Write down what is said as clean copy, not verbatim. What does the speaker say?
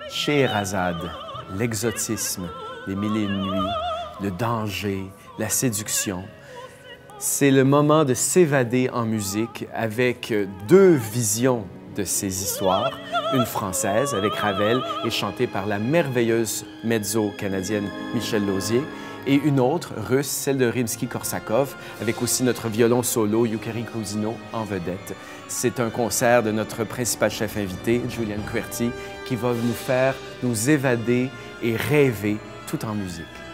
Scheherazade, l'exotisme, les mille et une nuits, le danger, la séduction. C'est le moment de s'évader en musique avec deux visions de ces histoires. Une française avec Ravel et chantée par la merveilleuse mezzo-canadienne Michel Lauzier, et une autre, russe, celle de Rimsky-Korsakov, avec aussi notre violon solo, Yukari Kouzino, en vedette. C'est un concert de notre principal chef invité, Julian Querti, qui va nous faire nous évader et rêver tout en musique.